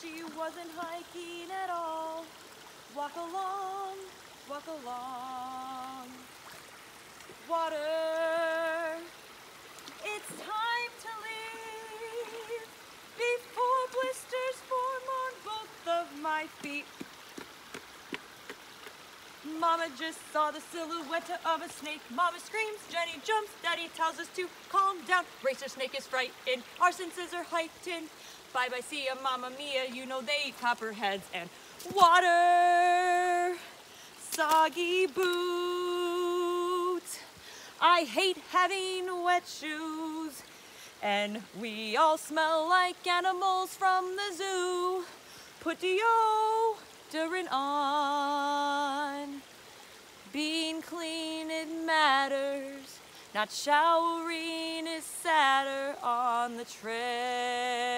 she wasn't hiking at all. Walk along, walk along. Water, it's time to leave before blisters form on both of my feet. Mama just saw the silhouetta of a snake. Mama screams, Jenny jumps, Daddy tells us to calm down. Racer snake is frightened, our senses are heightened. Bye-bye, see ya, Mamma Mia, you know they eat copperheads. And water, soggy boots. I hate having wet shoes. And we all smell like animals from the zoo. Put deodorant on. Being clean, it matters. Not showering is sadder on the trail.